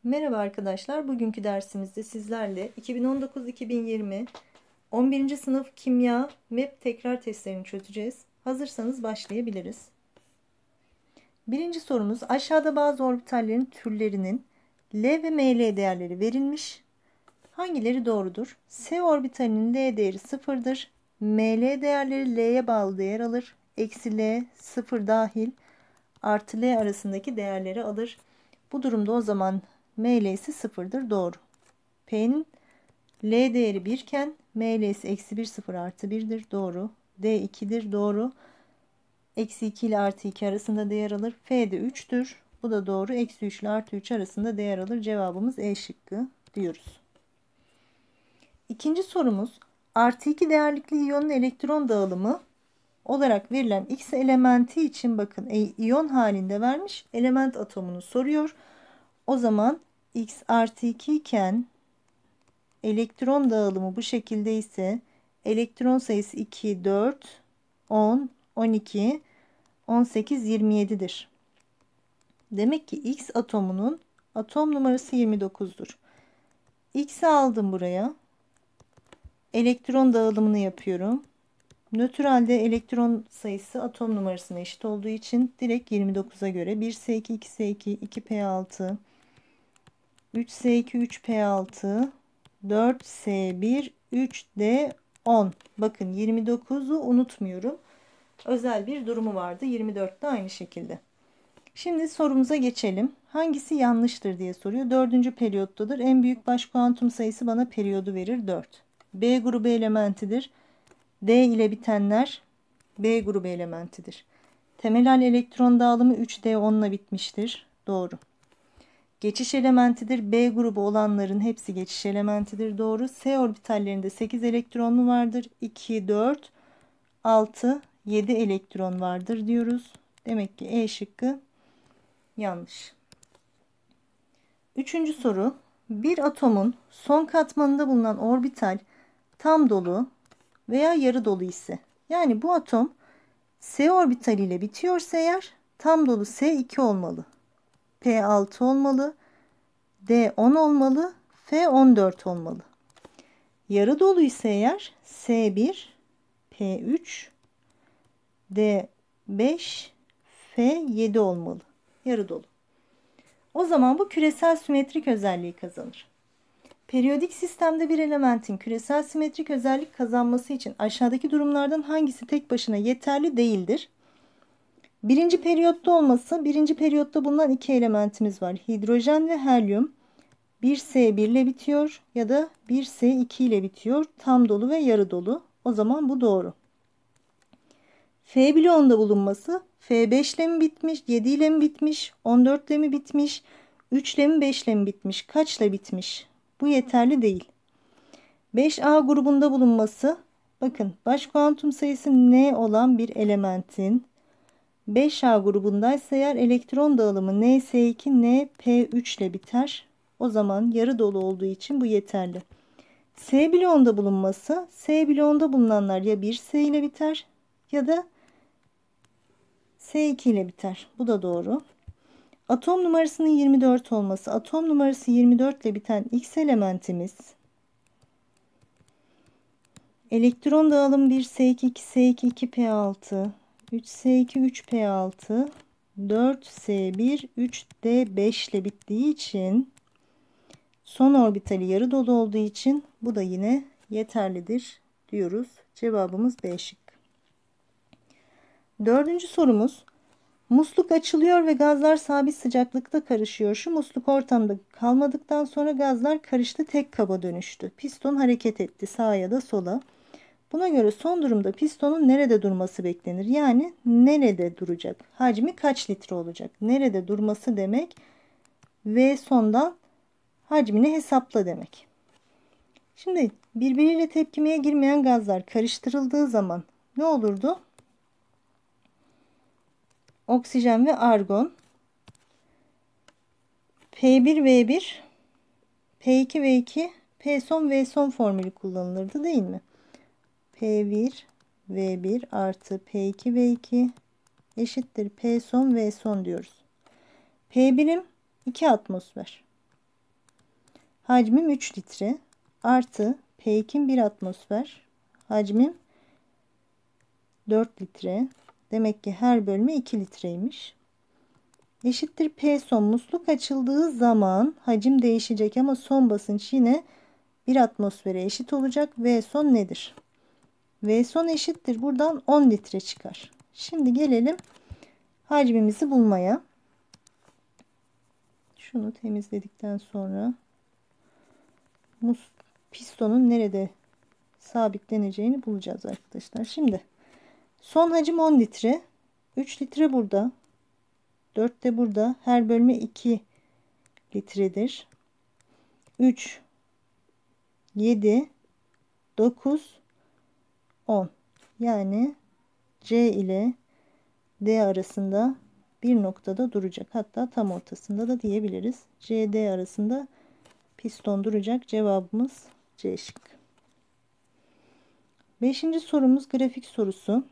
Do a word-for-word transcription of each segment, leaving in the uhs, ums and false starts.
Merhaba arkadaşlar. Bugünkü dersimizde sizlerle iki bin on dokuz iki bin yirmi on birinci sınıf kimya MEP tekrar testlerini çözeceğiz. Hazırsanız başlayabiliriz. Birinci sorumuz, aşağıda bazı orbitallerin türlerinin L ve M L değerleri verilmiş. Hangileri doğrudur? S orbitalinin L değeri sıfırdır. M L değerleri L'ye bağlı değer alır. Eksi L sıfır dahil artı L arasındaki değerleri alır. Bu durumda o zaman M L'si sıfırdır. Doğru. P'nin L değeri bir iken M L'si eksi bir sıfır artı birdir. Doğru. D ikidir. Doğru. Eksi iki ile artı iki arasında değer alır. F de üçtür. Bu da doğru. Eksi üç ile artı üç arasında değer alır. Cevabımız E şıkkı diyoruz. İkinci sorumuz, artı iki değerlikli iyonun elektron dağılımı olarak verilen X elementi için bakın e, iyon halinde vermiş, element atomunu soruyor. O zaman X artı iki iken elektron dağılımı bu şekilde ise elektron sayısı iki, dört, on, on iki, on sekiz, yirmi yedidir. Demek ki X atomunun atom numarası yirmi dokuzdur. X'i aldım buraya. Elektron dağılımını yapıyorum. Nötralde elektron sayısı atom numarasına eşit olduğu için direkt yirmi dokuza göre bir S iki, iki S iki, iki P altı, üç S iki, üç P altı, dört S bir, üç D on. Bakın yirmi dokuzu unutmuyorum. Özel bir durumu vardı. yirmi dört de aynı şekilde. Şimdi sorumuza geçelim. Hangisi yanlıştır diye soruyor. Dördüncü periyottadır. En büyük baş kuantum sayısı bana periyodu verir. dört. B grubu elementidir. D ile bitenler B grubu elementidir. Temel hal elektron dağılımı üç D on ile bitmiştir. Doğru. Geçiş elementidir. B grubu olanların hepsi geçiş elementidir. Doğru. S orbitallerinde sekiz elektronlu vardır. iki, dört, altı, yedi elektron vardır diyoruz. Demek ki E şıkkı yanlış. Üçüncü soru. Bir atomun son katmanında bulunan orbital tam dolu veya yarı dolu ise, yani bu atom S orbitaliyle bitiyorsa eğer tam dolu S iki olmalı. P altı olmalı. D on olmalı. F on dört olmalı. Yarı dolu ise eğer S bir, P üç, D beş, F yedi olmalı. Yarı dolu. O zaman bu küresel simetrik özelliği kazanır. Periyodik sistemde bir elementin küresel simetrik özellik kazanması için aşağıdaki durumlardan hangisi tek başına yeterli değildir? Birinci periyotta olması, birinci periyotta bulunan iki elementimiz var. Hidrojen ve helyum. bir S bir ile bitiyor ya da bir S iki ile bitiyor. Tam dolu ve yarı dolu. O zaman bu doğru. F bloğunda bulunması, F beş ile mi bitmiş, yedi ile mi bitmiş, on dört ile mi bitmiş, üç ile mi beş ile mi bitmiş, kaçla bitmiş? Bu yeterli değil. beş A grubunda bulunması, bakın baş kuantum sayısı N olan bir elementin beş A grubundaysa eğer elektron dağılımı N S iki, N P üç ile biter. O zaman yarı dolu olduğu için bu yeterli. S bloğunda bulunması, S bloğunda bulunanlar ya bir S ile biter ya da S iki ile biter. Bu da doğru. Atom numarasının yirmi dört olması, atom numarası yirmi dört ile biten X elementimiz elektron dağılımı bir S iki, iki S iki, iki P altı, üç S iki, üç P altı, dört S bir, üç D beş ile bittiği için son orbitali yarı dolu olduğu için bu da yine yeterlidir diyoruz. Cevabımız B şık. Dördüncü sorumuz. Musluk açılıyor ve gazlar sabit sıcaklıkta karışıyor. Şu musluk ortamda kalmadıktan sonra gazlar karıştı, tek kaba dönüştü. Piston hareket etti sağa ya da sola. Buna göre son durumda pistonun nerede durması beklenir? Yani nerede duracak? Hacmi kaç litre olacak? Nerede durması demek V sondan hacmini hesapla demek. Şimdi birbiriyle tepkimeye girmeyen gazlar karıştırıldığı zaman ne olurdu? Oksijen ve argon. P bir V bir, P iki V iki, P son V son formülü kullanılırdı değil mi? P bir V bir artı P iki V iki eşittir P son V son diyoruz. P birim iki atmosfer. Hacmim üç litre artı P iki'm bir atmosfer. Hacmim dört litre. Demek ki her bölme iki litreymiş. Eşittir P son. Musluk açıldığı zaman hacim değişecek ama son basınç yine bir atmosfere eşit olacak. V son nedir? V son eşittir. Buradan on litre çıkar. Şimdi gelelim hacmimizi bulmaya. Şunu temizledikten sonra mus pistonun nerede sabitleneceğini bulacağız arkadaşlar. Şimdi son hacim on litre. üç litre burada. dört de burada. Her bölme iki litredir. üç, yedi, dokuz, on. Yani C ile D arasında bir noktada duracak. Hatta tam ortasında da diyebiliriz. C D arasında piston duracak. Cevabımız C şıkkı. Beşinci sorumuz grafik sorusu.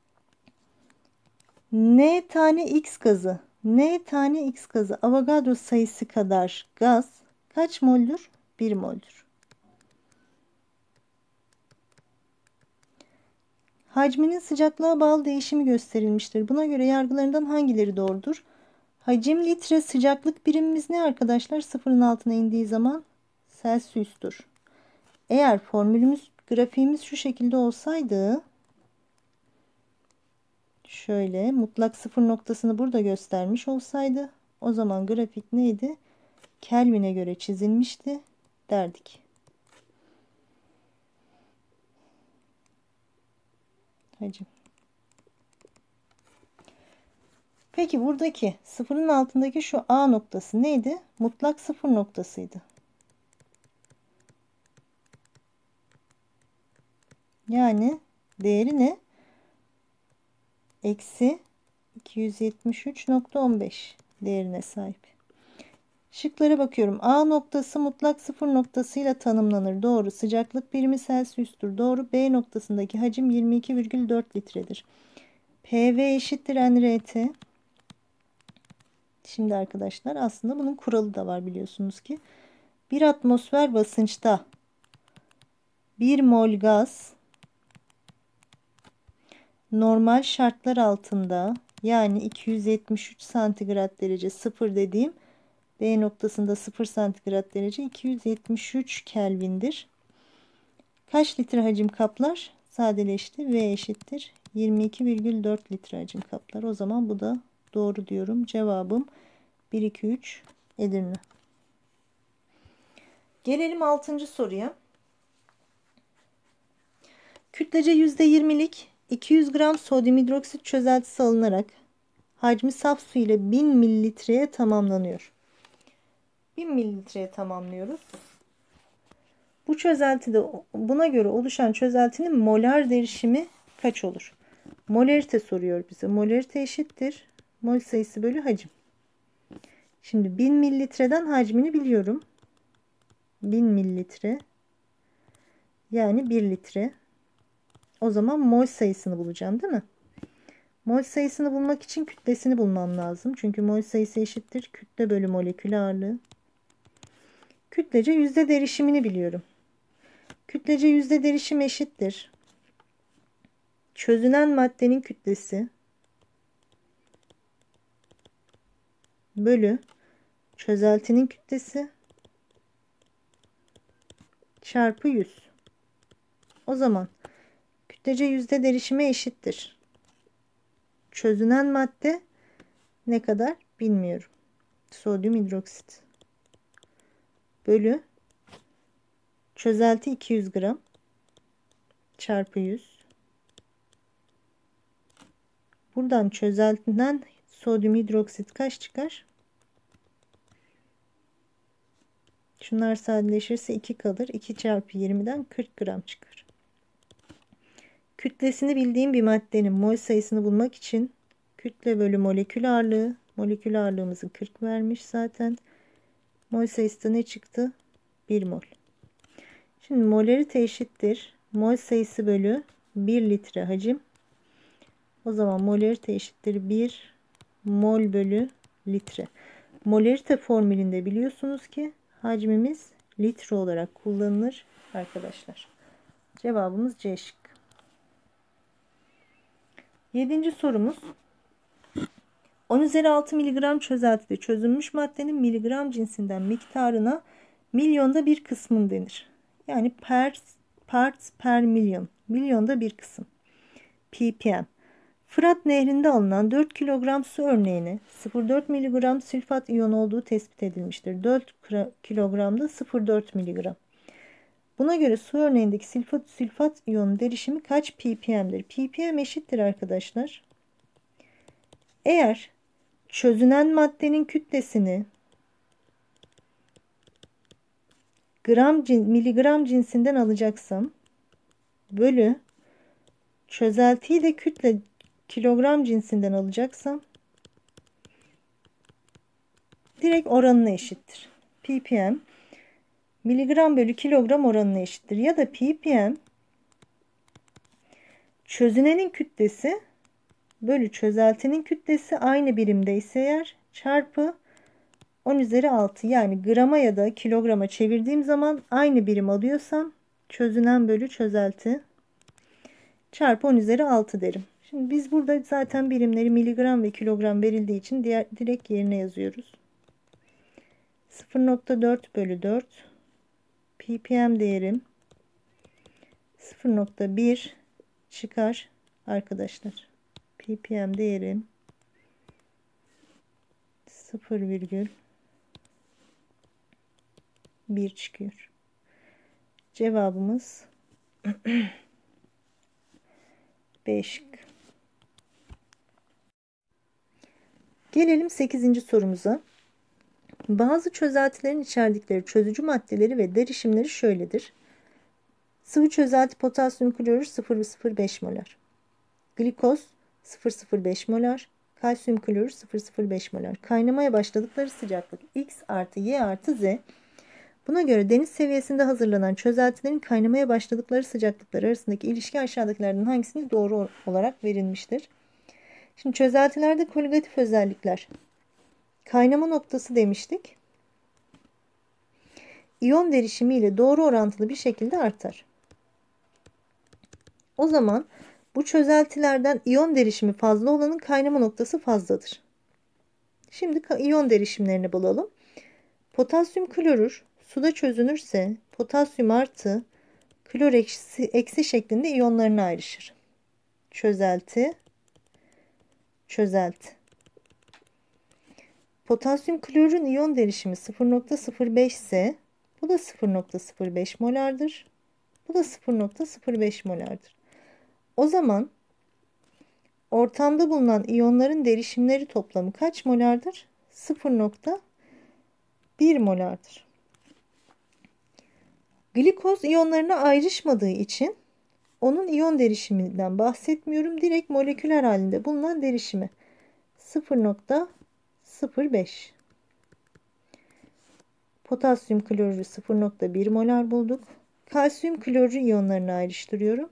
N tane X gazı, N tane X gazı Avogadro sayısı kadar gaz kaç moldür? bir moldür. Hacminin sıcaklığa bağlı değişimi gösterilmiştir. Buna göre yargılarından hangileri doğrudur? Hacim litre, sıcaklık birimimiz ne arkadaşlar? Sıfırın altına indiği zaman Celsius'tur. Eğer formülümüz, grafiğimiz şu şekilde olsaydı, şöyle mutlak sıfır noktasını burada göstermiş olsaydı, o zaman grafik neydi? Kelvin'e göre çizilmişti derdik. Hacim. Peki buradaki sıfırın altındaki şu A noktası neydi? Mutlak sıfır noktasıydı. Yani değeri ne? Eksi iki yüz yetmiş üç nokta on beş değerine sahip. Şıklara bakıyorum. A noktası mutlak sıfır noktasıyla tanımlanır. Doğru. Sıcaklık birimi Celsius'tur. Doğru. B noktasındaki hacim yirmi iki virgül dört litredir. P V eşittir N R T. Şimdi arkadaşlar aslında bunun kuralı da var biliyorsunuz ki. Bir atmosfer basınçta bir mol gaz normal şartlar altında, yani iki yüz yetmiş üç santigrat derece, sıfır dediğim B noktasında sıfır santigrat derece iki yüz yetmiş üç Kelvin'dir. Kaç litre hacim kaplar? Sadeleşti. V eşittir yirmi iki virgül dört litre hacim kaplar. O zaman bu da doğru diyorum. Cevabım bir, iki, üç Edirne. Gelelim altıncı soruya. Kütlece yüzde yirmilik iki yüz gram sodyum hidroksit çözeltisi alınarak hacmi saf su ile bin mililitreye tamamlanıyor. bin mililitreye tamamlıyoruz. Bu çözeltide buna göre oluşan çözeltinin molar derişimi kaç olur? Molarite soruyor bize. Molarite eşittir mol sayısı bölü hacim. Şimdi bin mililitreden hacmini biliyorum. bin mililitre yani bir litre. O zaman mol sayısını bulacağım değil mi? Mol sayısını bulmak için kütlesini bulmam lazım. Çünkü mol sayısı eşittir kütle bölü molekül ağırlığı. Kütlece yüzde derişimini biliyorum. Kütlece yüzde derişim eşittir çözünen maddenin kütlesi bölü çözeltinin kütlesi çarpı yüz. O zaman kütlece yüzde derişime eşittir çözünen madde ne kadar bilmiyorum. Sodyum hidroksit bölü çözelti iki yüz gram çarpı yüz. Buradan çözeltiden sodyum hidroksit kaç çıkar? Şunlar sadeleşirse iki kalır. iki çarpı yirmiden kırk gram çıkar. Kütlesini bildiğim bir maddenin mol sayısını bulmak için kütle bölü molekül ağırlığı. Molekül ağırlığımızı kırk vermiş zaten. Mol sayısı da ne çıktı? bir mol. Şimdi molarite eşittir mol sayısı bölü bir litre hacim. O zaman molarite eşittir bir mol bölü litre. Molarite formülünde biliyorsunuz ki hacmimiz litre olarak kullanılır arkadaşlar. Cevabımız C şıkkı. Yedinci sorumuz. on üzeri altı miligram çözeltide çözülmüş maddenin miligram cinsinden miktarına milyonda bir kısmın denir. Yani per, parts per milyon. Milyonda bir kısım. ppm. Fırat Nehri'nde alınan dört kilogram su örneğine sıfır virgül dört miligram sülfat iyonu olduğu tespit edilmiştir. dört kilogramda sıfır virgül dört miligram. Buna göre su örneğindeki sülfat, sülfat iyonu derişimi kaç ppm'dir? ppm eşittir arkadaşlar. Eğer çözünen maddenin kütlesini gram miligram cinsinden alacaksam bölü çözeltiyi de kütle kilogram cinsinden alacaksam direkt oranına eşittir. ppm miligram bölü kilogram oranına eşittir. Ya da ppm çözünenin kütlesi bölü çözeltinin kütlesi aynı birimdeyse eğer çarpı on üzeri altı, yani grama ya da kilograma çevirdiğim zaman aynı birim alıyorsam çözünen bölü çözelti çarpı on üzeri altı derim. Şimdi biz burada zaten birimleri miligram ve kilogram verildiği için diğer direkt yerine yazıyoruz. sıfır virgül dört bölü dört ppm değerim sıfır virgül bir çıkar arkadaşlar. ppm değerim sıfır virgül bir çıkıyor. Cevabımız B şıkkı. Gelelim sekizinci sorumuza. Bazı çözeltilerin içerdikleri çözücü maddeleri ve derişimleri şöyledir. Sıvı çözelti potasyum klorür sıfır virgül sıfır beş molar. Glikoz sıfır virgül sıfır beş molar. Kalsiyum klorür sıfır virgül sıfır beş molar. Kaynamaya başladıkları sıcaklık X artı Y artı Z. Buna göre deniz seviyesinde hazırlanan çözeltilerin kaynamaya başladıkları sıcaklıklar arasındaki ilişki aşağıdakilerden hangisinin doğru olarak verilmiştir? Şimdi çözeltilerde koligatif özellikler. Kaynama noktası demiştik. İyon derişimi ile doğru orantılı bir şekilde artar. O zaman bu çözeltilerden iyon derişimi fazla olanın kaynama noktası fazladır. Şimdi iyon derişimlerini bulalım. Potasyum klorür suda çözünürse potasyum artı klor eksi, eksi şeklinde iyonlarına ayrışır. Çözelti, çözelti. Potasyum klorürün iyon derişimi sıfır virgül sıfır beş ise bu da sıfır virgül sıfır beş molardır. Bu da sıfır virgül sıfır beş molardır. O zaman ortamda bulunan iyonların derişimleri toplamı kaç molardır? sıfır virgül bir molardır. Glikoz iyonlarına ayrışmadığı için onun iyon derişiminden bahsetmiyorum. Direkt moleküler halinde bulunan derişimi sıfır virgül sıfır beş. Potasyum klorürü sıfır virgül bir molar bulduk. Kalsiyum klorürü iyonlarını ayrıştırıyorum.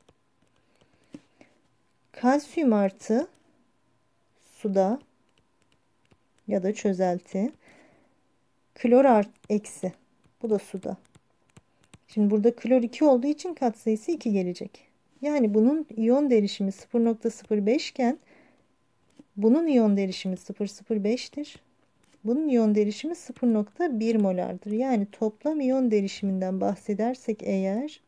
Kalsiyum artı suda ya da çözelti. Klor artı eksi. Bu da suda. Şimdi burada klor iki olduğu için katsayısı iki gelecek. Yani bunun iyon derişimi sıfır virgül sıfır beş iken bunun iyon derişimi sıfır virgül sıfır beş'tir. Bunun iyon derişimi sıfır virgül bir molardır. Yani toplam iyon derişiminden bahsedersek eğer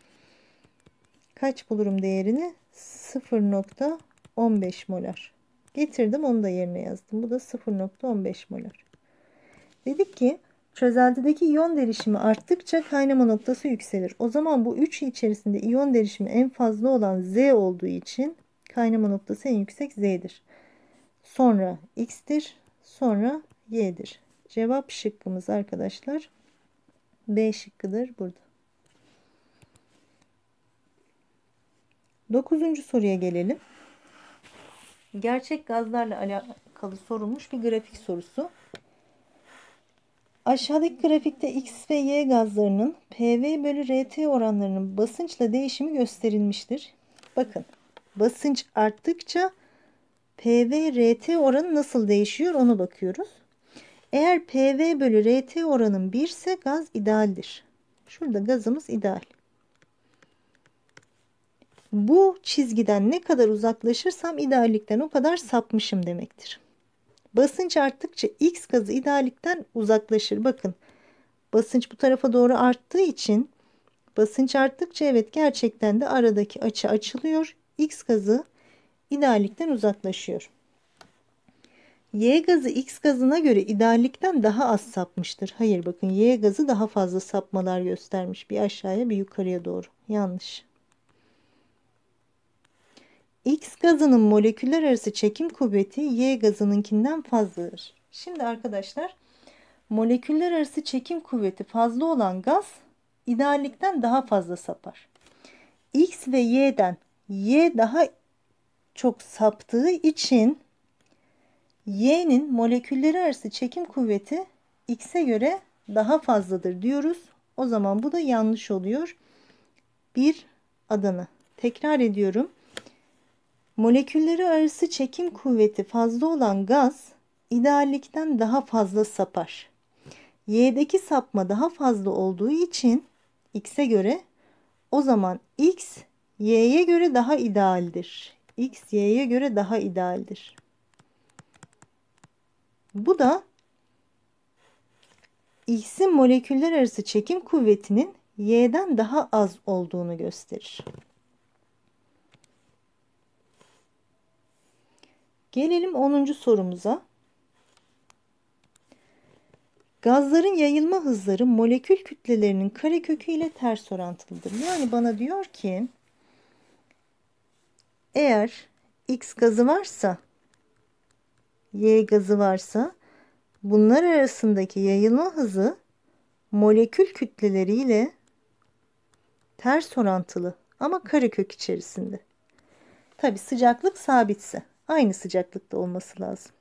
kaç bulurum değerini? sıfır virgül on beş molar. Getirdim, onu da yerine yazdım. Bu da sıfır virgül on beş molar. Dedik ki çözeltideki iyon derişimi arttıkça kaynama noktası yükselir. O zaman bu üçü içerisinde iyon derişimi en fazla olan Z olduğu için kaynama noktası en yüksek Z'dir. Sonra X'tir. Sonra Y'dir. Cevap şıkkımız arkadaşlar B şıkkıdır burada. Dokuzuncu soruya gelelim. Gerçek gazlarla alakalı sorulmuş bir grafik sorusu. Aşağıdaki grafikte X ve Y gazlarının P V bölü R T oranlarının basınçla değişimi gösterilmiştir. Bakın, basınç arttıkça P V R T oranı nasıl değişiyor ona bakıyoruz. Eğer P V bölü R T oranın bir ise gaz idealdir. Şurada gazımız ideal. Bu çizgiden ne kadar uzaklaşırsam ideallikten o kadar sapmışım demektir. Basınç arttıkça X gazı ideallikten uzaklaşır. Bakın, basınç bu tarafa doğru arttığı için basınç arttıkça evet gerçekten de aradaki açı açılıyor. X gazı ideallikten uzaklaşıyor. Y gazı X gazına göre ideallikten daha az sapmıştır. Hayır, bakın, Y gazı daha fazla sapmalar göstermiş. Bir aşağıya bir yukarıya doğru. Yanlış. X gazının moleküller arası çekim kuvveti Y gazınınkinden fazladır. Şimdi arkadaşlar, moleküller arası çekim kuvveti fazla olan gaz ideallikten daha fazla sapar. X ve Y'den Y daha çok saptığı için Y'nin molekülleri arası çekim kuvveti X'e göre daha fazladır diyoruz. O zaman bu da yanlış oluyor. Bir Adana. Tekrar ediyorum. Molekülleri arası çekim kuvveti fazla olan gaz ideallikten daha fazla sapar. Y'deki sapma daha fazla olduğu için X'e göre, o zaman X Y'ye göre daha idealdir. X Y'ye göre daha idealdir. Bu da X'in moleküller arası çekim kuvvetinin Y'den daha az olduğunu gösterir. Gelelim onuncu sorumuza. Gazların yayılma hızları molekül kütlelerinin karekökü ile ters orantılıdır. Yani bana diyor ki, eğer X gazı varsa, Y gazı varsa, bunlar arasındaki yayılma hızı molekül kütleleriyle ters orantılı ama karekök içerisinde. Tabi sıcaklık sabitse, aynı sıcaklıkta olması lazım.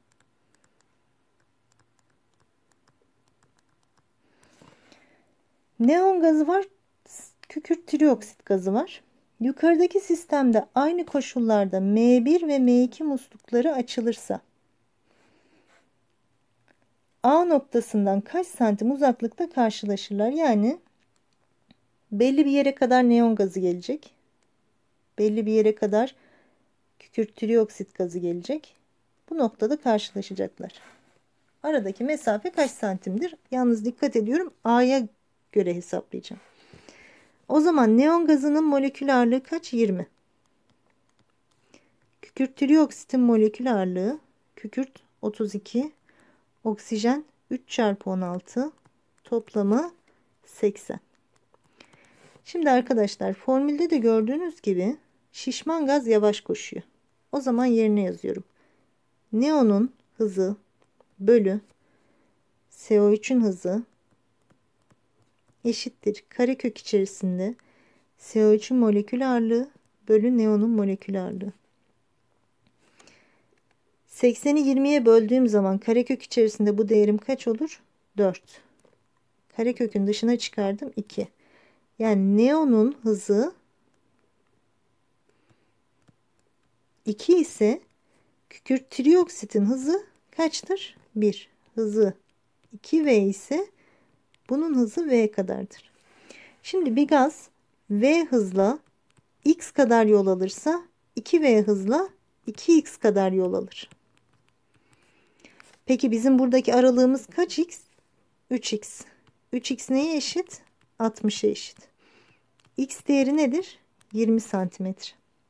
Neon gazı var, kükürt trioksit gazı var. Yukarıdaki sistemde aynı koşullarda M bir ve M iki muslukları açılırsa A noktasından kaç santim uzaklıkta karşılaşırlar? Yani belli bir yere kadar neon gazı gelecek. Belli bir yere kadar kükürt trioksit gazı gelecek. Bu noktada karşılaşacaklar. Aradaki mesafe kaç santimdir? Yalnız dikkat ediyorum, A'ya göre hesaplayacağım. O zaman neon gazının molekül ağırlığı kaç? yirmi. Kükürt trioksitin molekül ağırlığı, kükürt otuz iki, oksijen üç çarpı on altı, toplamı seksen. Şimdi arkadaşlar, formülde de gördüğünüz gibi şişman gaz yavaş koşuyor. O zaman yerine yazıyorum. Neonun hızı bölü C O üçün hızı eşittir karekök içerisinde C O üçün molekül ağırlığı bölü neonun molekül ağırlığı. sekseni yirmiye böldüğüm zaman karekök içerisinde bu değerim kaç olur? dört. Karekökün dışına çıkardım, iki. Yani neonun hızı iki ise kükürt trioksitin hızı kaçtır? bir. Hızı iki V ise bunun hızı V kadardır. Şimdi bir gaz V hızla X kadar yol alırsa iki V hızla iki X kadar yol alır. Peki bizim buradaki aralığımız kaç X? üç X. üç X neye eşit? altmışa eşit. X değeri nedir? yirmi santimetre.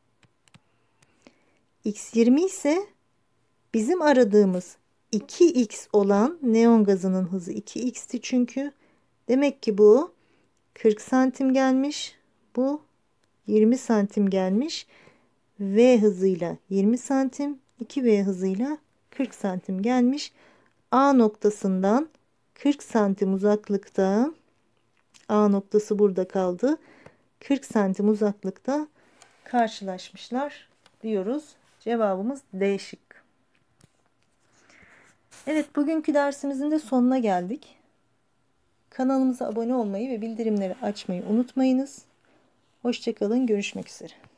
X yirmi ise bizim aradığımız iki X olan neon gazının hızı iki X'ti çünkü. Demek ki bu kırk santim gelmiş. Bu yirmi santim gelmiş. V hızıyla yirmi santim, iki V hızıyla kırk santim gelmiş. A noktasından kırk santim uzaklıkta, A noktası burada kaldı. kırk santim uzaklıkta karşılaşmışlar diyoruz. Cevabımız D şıkkı. Evet, bugünkü dersimizin de sonuna geldik. Kanalımıza abone olmayı ve bildirimleri açmayı unutmayınız. Hoşça kalın, görüşmek üzere.